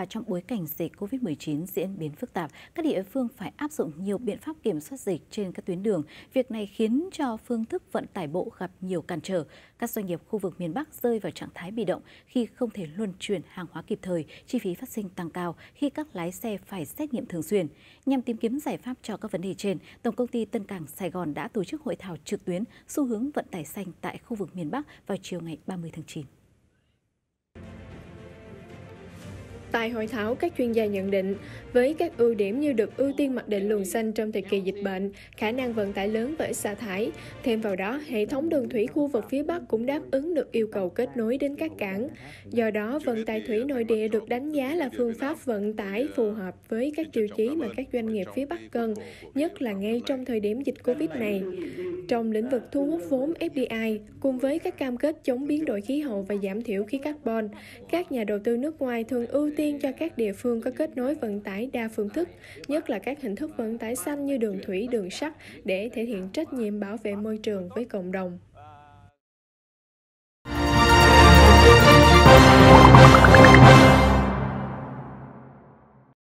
trong bối cảnh dịch COVID-19 diễn biến phức tạp, các địa phương phải áp dụng nhiều biện pháp kiểm soát dịch trên các tuyến đường. Việc này khiến cho phương thức vận tải bộ gặp nhiều cản trở. Các doanh nghiệp khu vực miền Bắc rơi vào trạng thái bị động khi không thể luân chuyển hàng hóa kịp thời, chi phí phát sinh tăng cao khi các lái xe phải xét nghiệm thường xuyên. Nhằm tìm kiếm giải pháp cho các vấn đề trên, Tổng công ty Tân Cảng Sài Gòn đã tổ chức hội thảo trực tuyến xu hướng vận tải xanh tại khu vực miền Bắc vào chiều ngày 30 tháng 9. Tại hội thảo, các chuyên gia nhận định, với các ưu điểm như được ưu tiên mặc định luồng xanh trong thời kỳ dịch bệnh, khả năng vận tải lớn và ít xả thải, thêm vào đó, hệ thống đường thủy khu vực phía Bắc cũng đáp ứng được yêu cầu kết nối đến các cảng. Do đó, vận tải thủy nội địa được đánh giá là phương pháp vận tải phù hợp với các tiêu chí mà các doanh nghiệp phía Bắc cần, nhất là ngay trong thời điểm dịch Covid này. Trong lĩnh vực thu hút vốn FDI, cùng với các cam kết chống biến đổi khí hậu và giảm thiểu khí carbon, các nhà đầu tư nước ngoài thường ưu tiên cho các địa phương có kết nối vận tải đa phương thức, nhất là các hình thức vận tải xanh như đường thủy, đường sắt để thể hiện trách nhiệm bảo vệ môi trường với cộng đồng.